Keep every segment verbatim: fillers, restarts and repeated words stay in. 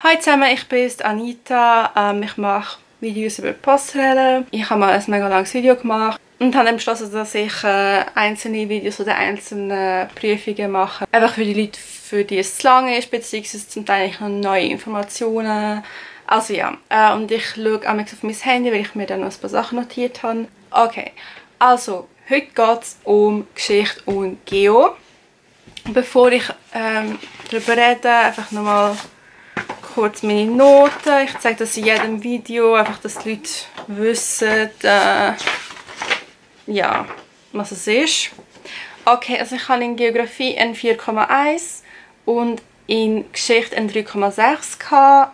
Hi zusammen, ich bin Anita. Ähm, ich mache Videos über Passerelle. Ich habe mal ein mega langes Video gemacht und habe dann beschlossen, dass ich äh, einzelne Videos oder einzelne Prüfungen mache. Einfach für die Leute, für die es zu lang ist, beziehungsweise zum Teil noch neue Informationen. Also ja, äh, und ich schaue auch auf mein Handy, weil ich mir dann noch ein paar Sachen notiert habe. Okay, also heute geht es um Geschichte und Geo. Bevor ich ähm, darüber rede, einfach nochmal kurz meine Noten. Ich zeige das in jedem Video, einfach, dass die Leute wissen, äh, ja, was es ist. Okay, also ich habe in Geografie ein vier Komma eins und in Geschichte ein drei Komma sechs gehabt.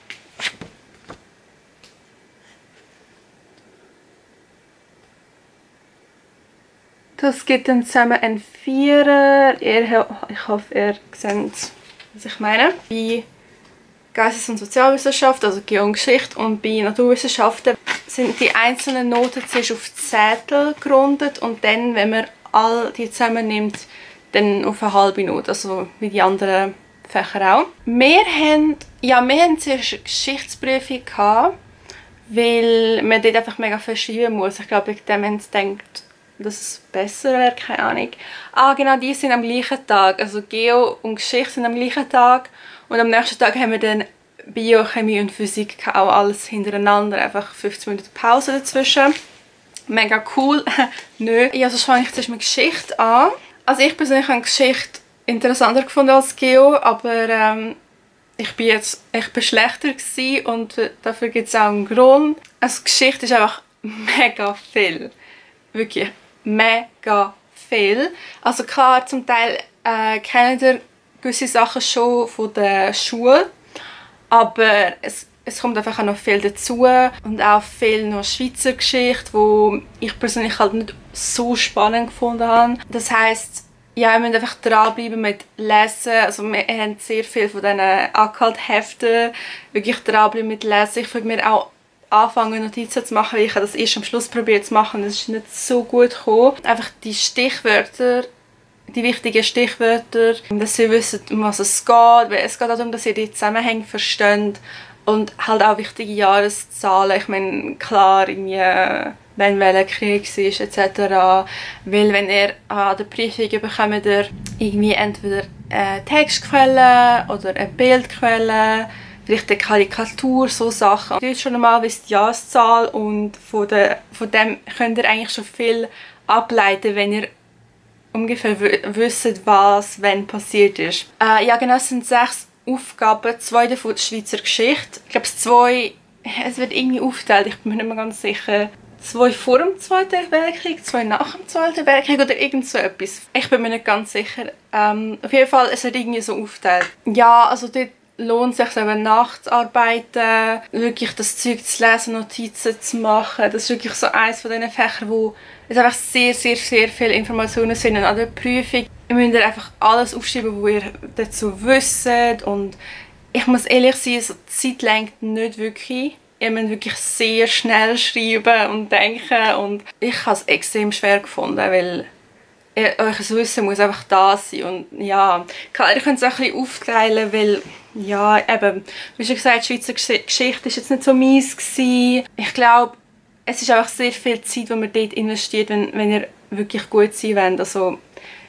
Das gibt dann zusammen ein Vierer. Ich hoffe, ihr seht, was ich meine. Bei Geistes- und Sozialwissenschaft, also Geo und Geschichte, und bei Naturwissenschaften sind die einzelnen Noten zuerst auf Zettel gerundet und dann, wenn man all die zusammennimmt, dann auf eine halbe Note, also wie die anderen Fächer auch. Wir haben, ja, wir haben zuerst eine Geschichtsprüfung gehabt, weil man dort einfach mega viel schreiben muss. Ich glaube, wegen dem haben sie gedacht, dass es besser wäre, keine Ahnung. Ah, genau, die sind am gleichen Tag. Also Geo und Geschichte sind am gleichen Tag. Und am nächsten Tag haben wir dann Biochemie und Physik, auch alles hintereinander. Einfach fünfzehn Minuten Pause dazwischen. Mega cool. Nö. Ja, sonst fange ich zuerst mit Geschichte an. Also ich persönlich habe Geschichte interessanter gefunden als Geo, aber ähm, ich bin jetzt ich bin schlechter gewesen und dafür gibt es auch einen Grund. Also Geschichte ist einfach mega viel. Wirklich mega viel. Also klar, zum Teil äh, kennt ihr gewisse Sachen schon von der Schule, aber es, es kommt einfach auch noch viel dazu und auch viel noch Schweizer Geschichte, wo ich persönlich halt nicht so spannend gefunden habe. Das heisst, ja, wir müssen einfach dranbleiben mit Lesen. Also wir haben sehr viel von diesen Angehalten-Heften, wirklich dranbleiben mit Lesen. Ich würde mir auch anfangen, Notizen zu machen, weil ich das erst am Schluss probiert zu machen. Das ist nicht so gut gekommen. Einfach die Stichwörter, die wichtigen Stichwörter, dass ihr wisst, um was es geht. Weil es geht auch darum, dass ihr die Zusammenhänge versteht und halt auch wichtige Jahreszahlen. Ich meine, klar, irgendwie, wenn Weltkrieg ist et cetera. Weil wenn ihr an der Prüfung bekommt, ihr irgendwie entweder eine Textquelle oder eine Bildquelle, vielleicht eine Karikatur, so Sachen. Ihr wisst schon einmal, wie die Jahreszahl und von, der, von dem könnt ihr eigentlich schon viel ableiten, wenn ihr ungefähr wisst, was wenn passiert ist. Äh, ja genau, es sind sechs Aufgaben, zwei davon der Schweizer Geschichte. Ich glaube, zwei, es wird irgendwie aufgeteilt, ich bin mir nicht mehr ganz sicher. Zwei vor dem Zweiten Weltkrieg, zwei nach dem Zweiten Weltkrieg oder irgend so etwas. Ich bin mir nicht ganz sicher. Ähm, auf jeden Fall, es wird irgendwie so aufgeteilt. Ja, also dort lohnt es sich eben nachzuarbeiten, wirklich das Zeug zu lesen, Notizen zu machen. Das ist wirklich so eines von diesen Fächern, wo es einfach sehr, sehr, sehr viele Informationen sind. Und an der Prüfung müsst ihr einfach alles aufschreiben, was ihr dazu wisst. Und ich muss ehrlich sein, so die Zeit lenkt nicht wirklich. Ihr müsst wirklich sehr schnell schreiben und denken. Und ich habe es extrem schwer gefunden, weil euer Wissen muss einfach da sein. Und ja, klar, ihr könnt es auch ein bisschen aufteilen, weil, ja, eben, wie schon gesagt, die Schweizer Geschichte war jetzt nicht so mies gewesen. Ich glaube, es ist einfach sehr viel Zeit, die man dort investiert, wenn, wenn ihr wirklich gut sein wollt. Also,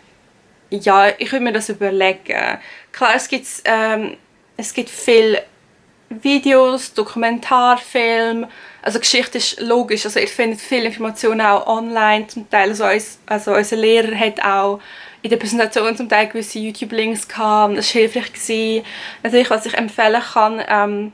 ja, ich würde mir das überlegen. Klar, es gibt, ähm, es gibt viele Videos, Dokumentarfilme. Also Geschichte ist logisch, also ihr findet viele Informationen auch online zum Teil. Also, uns, also unser Lehrer hat auch in der Präsentation zum Teil gewisse YouTube-Links gehabt. Das war hilfreich gewesen. Natürlich, was ich empfehlen kann, ähm,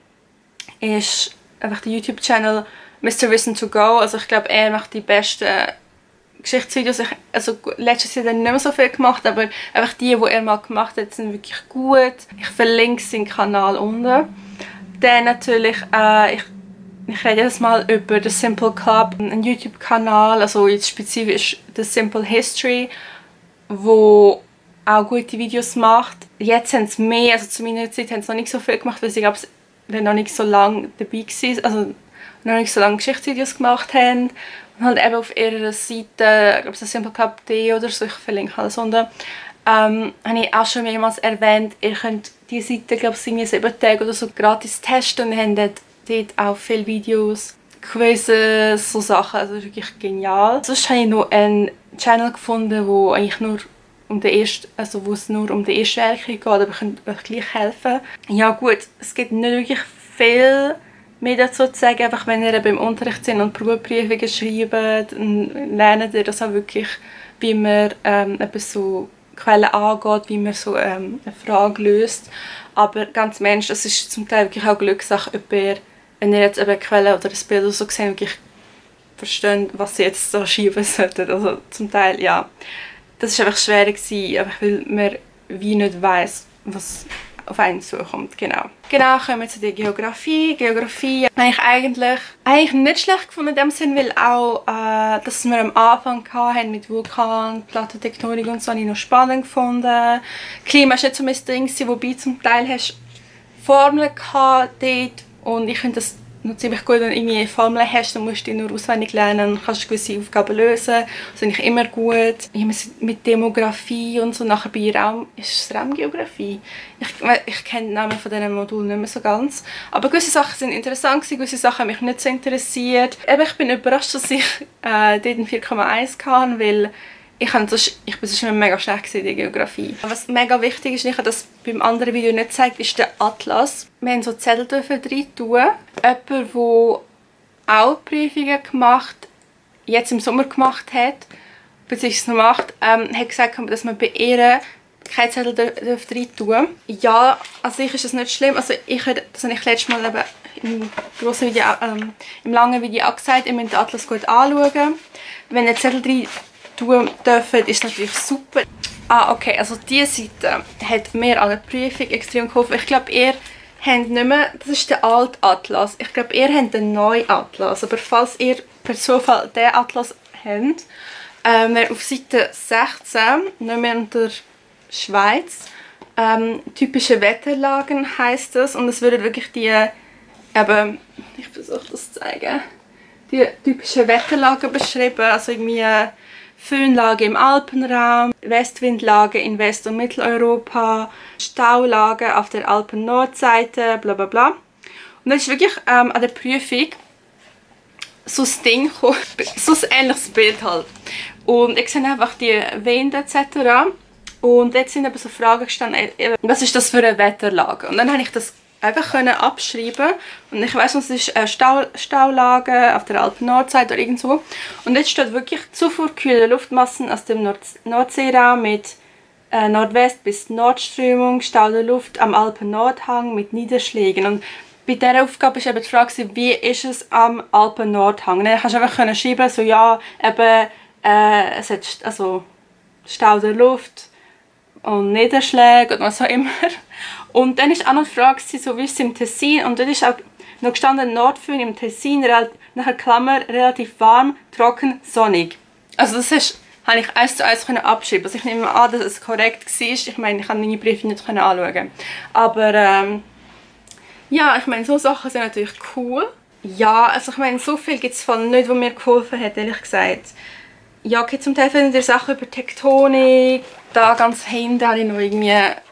ist einfach der YouTube-Channel Mister Wissen to Go. Also ich glaube, er macht die besten Geschichtsvideos. Ich, also letztes Jahr dann nicht mehr so viel gemacht, aber einfach die, die er mal gemacht hat, sind wirklich gut. Ich verlinke seinen Kanal unten. Dann natürlich, äh, ich Ich rede jetzt mal über The Simple Club, einen YouTube-Kanal, also jetzt spezifisch The Simple History, wo auch gute Videos macht. Jetzt haben sie mehr, also zu meiner Zeit haben sie noch nicht so viel gemacht, weil sie, glaube ich, noch nicht so lange dabei waren, also noch nicht so lange Geschichtsvideos gemacht haben. Und halt eben auf ihrer Seite, ich glaube, The Simple Club punkt de oder so, ich verlinke alles unten, Ähm, habe ich auch schon mehrmals erwähnt, ihr könnt die Seite, glaube ich, in sieben Tagen oder so gratis testen und wir haben dort, dort auch viele Videos, Quizzes, so Sachen, also wirklich genial. Sonst habe ich noch einen Channel gefunden, wo eigentlich nur um den ersten, also wo es nur um den Erstwerk geht, aber ich kann euch gleich helfen. Ja gut, es gibt nicht wirklich viel mehr dazu zu sagen, einfach wenn ihr beim Unterricht sind und Probeprüfungen schreibt, dann lernt ihr das auch wirklich, wie man ähm, etwas so Quellen angeht, wie man so ähm, eine Frage löst. Aber ganz Mensch, das ist zum Teil wirklich auch Glückssache, ob ihr, wenn ihr jetzt eine Quelle oder ein Bild oder so seht, wirklich versteht, was sie jetzt so schreiben sollten. Also zum Teil, ja. Das war einfach schwer gewesen, einfach weil man wie nicht weiss, was auf einen zukommt. Genau. Genau, kommen wir zu der Geografie. Geografie habe ich eigentlich, eigentlich nicht schlecht gefunden in dem Sinn, weil auch, äh, dass wir am Anfang hatten mit Vulkan, Plattentektonik und so, habe ich noch spannend gefunden. Klima war nicht so mein Ding, wobei zum Teil hast du Formeln gehabt dort und ich finde das noch ziemlich gut, wenn du irgendwie Formeln hast, dann musst du die nur auswendig lernen und kannst gewisse Aufgaben lösen. Das finde ich immer gut. Mit Demografie und so, nachher bei Raum, ist es Raumgeografie? Ich, ich kenne den Namen von diesen Modulen nicht mehr so ganz. Aber gewisse Sachen sind interessant gewesen, gewisse Sachen haben mich nicht so interessiert. Eben, ich bin überrascht, dass ich äh, dort ein vier Komma eins hatte, weil ich, sonst, ich bin sonst immer mega schlecht in der Geografie. Was mega wichtig ist, und ich habe das beim anderen Video nicht gezeigt, ist der Atlas. Wir haben so Zettel rein tun. Jemand, der auch Prüfungen gemacht, jetzt im Sommer gemacht hat, beziehungsweise noch macht, ähm, hat gesagt, dass man bei ihr keine Zettel rein tun. Ja, an sich ist das nicht schlimm. Also ich, das habe ich letztes Mal eben im, grossen Video, ähm, im langen Video auch gesagt, ihr müsst den Atlas gut anschauen. Wenn ihr Zettel rein tun dürfen, ist natürlich super. Ah, okay, also diese Seite hat mir an der Prüfung extrem geholfen. Ich glaube, ihr habt nicht mehr, das ist der alte Atlas. Ich glaube, ihr habt den neuen Atlas. Aber falls ihr per Zufall den Atlas habt, ähm, auf Seite sechzehn, nicht mehr unter Schweiz, ähm, typische Wetterlagen heisst das. Und es würden wirklich die, eben, ich versuche das zu zeigen, die typischen Wetterlagen beschrieben. Also irgendwie Föhnlage im Alpenraum, Westwindlage in West- und Mitteleuropa, Staulage auf der Alpen-Nordseite, bla bla bla. Und das ist wirklich ähm, an der Prüfung so ein Ding, so ein ähnliches Bild halt. Und ich sehe einfach die Winde et cetera. Und jetzt sind eben so Fragen gestanden, was ist das für eine Wetterlage? Und dann habe ich das einfach können abschreiben und ich weiss, es ist eine Stau Staulage auf der Alpen-Nordseite oder irgendwo. Und jetzt steht wirklich Zufuhr kühler Luftmassen aus dem Nord Nordseeraum mit äh, Nordwest bis Nordströmung, stauende Luft am Alpen-Nordhang mit Niederschlägen. Und bei dieser Aufgabe war eben die Frage, wie ist es am Alpen-Nordhang? Dann kannst du einfach können schreiben, so ja, eben, äh, es hat also stauende Luft und Niederschläge und was auch immer. Und dann war auch noch die Frage, so wie ist es im Tessin, und dort ist auch noch gestanden, Nordföhn im Tessin, nachher Klammer, relativ warm, trocken, sonnig. Also das ist, habe ich eins zu eins abschreiben. Also ich nehme an, dass es korrekt war. Ich meine, ich kann meine Briefe nicht anschauen. Aber ähm, ja, ich meine, so Sachen sind natürlich cool. Ja, also ich meine, so viel gibt es von nicht, was mir geholfen hat, ehrlich gesagt. Ja, okay, zum Teil findet ihr Sachen über Tektonik. Da ganz hinten habe ich noch irgendwie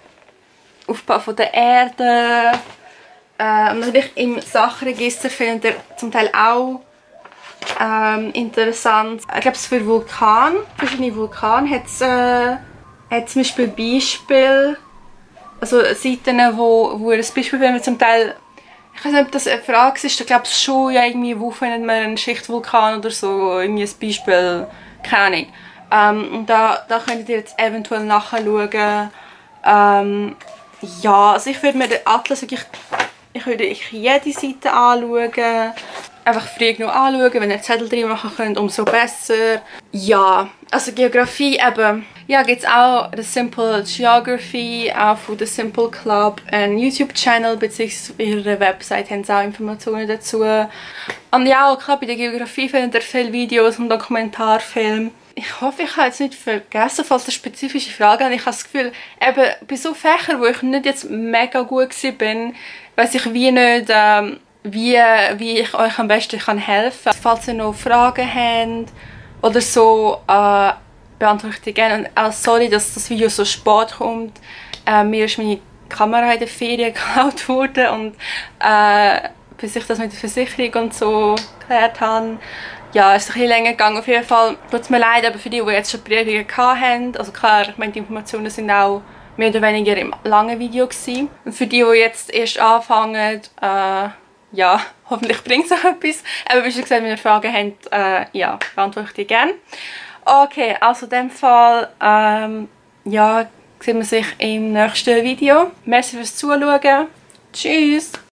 Aufbau von der Erde. Äh, und natürlich im Sachregister findet ihr zum Teil auch ähm, interessant. Ich glaube, für Vulkan, verschiedene Vulkane hat es äh, hat zum Beispiel Beispiele, also Seiten, wo, wo ihr ein Beispiel findet, zum Teil, ich weiß nicht, ob das eine Frage ist, ich glaube es schon, ja, irgendwie, wo findet man einen Schichtvulkan oder so, irgendwie ein Beispiel, keine Ahnung. Ähm, und da, da könnt ihr jetzt eventuell nachschauen. Ähm, ja, also ich würde mir den Atlas wirklich, ich würde jede Seite anschauen. Einfach früh genug anschauen, wenn ihr Zettel drin machen könnt, umso besser. Ja, also Geografie eben. Ja, gibt es auch The Simple Geography, auch von The Simple Club, einen YouTube-Channel, beziehungsweise auf ihrer Website haben sie auch Informationen dazu. Und ja, klar, bei der Geografie findet ihr viele Videos und Dokumentarfilme. Ich hoffe, ich habe jetzt nicht vergessen, falls ihr spezifische Fragen habt. Ich habe das Gefühl, eben bei so Fächern, wo ich nicht jetzt mega gut war, weiss ich wie nicht, ähm, wie, wie ich euch am besten kann helfen kann. Falls ihr noch Fragen habt oder so, äh, beantworte ich dir gerne. Und auch sorry, dass das Video so spät kommt. Äh, mir ist meine Kamera in der Ferien geklaut worden und äh, bis ich das mit der Versicherung und so geklärt habe, ja, ist es ein bisschen länger gegangen. Auf jeden Fall tut es mir leid, aber für die, die jetzt schon Prüfungen hatten, also klar, ich meine, die Informationen sind auch mehr oder weniger im langen Video gewesen. Und für die, die jetzt erst anfangen, äh, ja, hoffentlich bringt es euch etwas. Aber wie schon gesagt, wenn ihr Fragen habt, äh, ja, beantworte ich die gerne. Okay, also in dem Fall, ähm, ja, sehen wir sich im nächsten Video. Merci fürs Zuschauen. Tschüss!